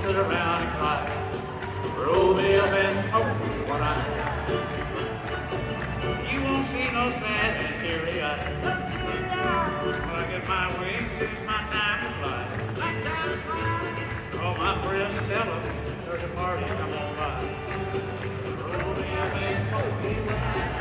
sit around and cry. Roll me up and smoke me what I got. You won't see no sad and teary eyes. When I get my wings, it's my time to fly. All my friends tell them there's a party come on by. Roll me up and smoke me what I got.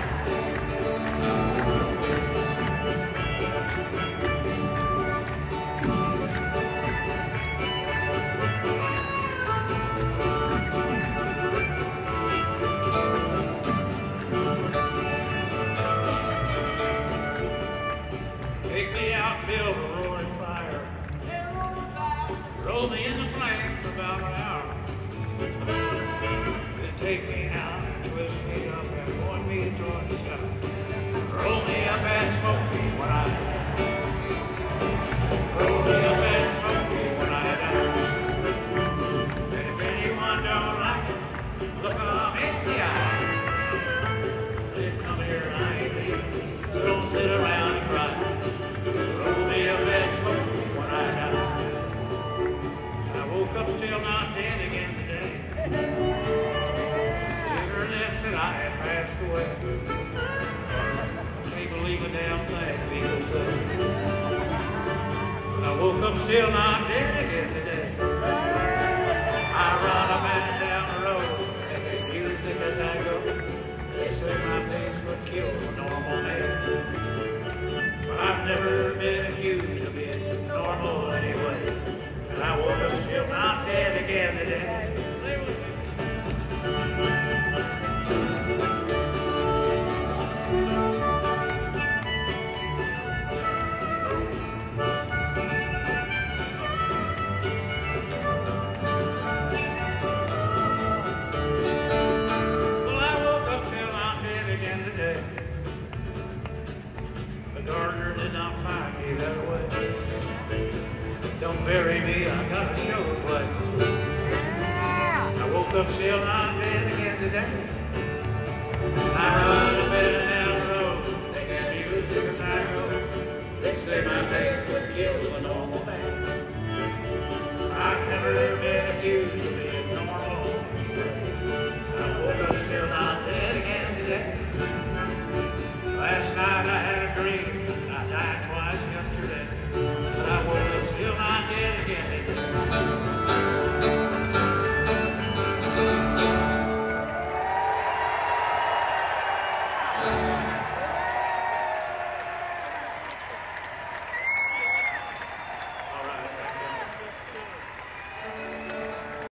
Take me out, build a roaring fire. Roll me in the flames for about an hour. Then take me out, twist me up, and point me toward the sky. Roll me up and smoke me when I die. Roll me up and smoke me when I die. And if anyone don't like it, look 'em in the eye. Please come here and I ain't leaving, so don't sit around and cry. Roll me up and smoke me when I die. I woke up still not dead again today. Later left said I had passed away. Can't believe a damn thing people say. I woke up still not dead again today. I run up and down the road and they music as I go. They say my face would kill a normal man. But I've never been accused of being normal anyway. And I woke up still not dead again today. Well, I woke up still not dead again today. The gardener did not find me that way. Don't bury me, I got a show to play. I woke up still not dead again today. I run to bed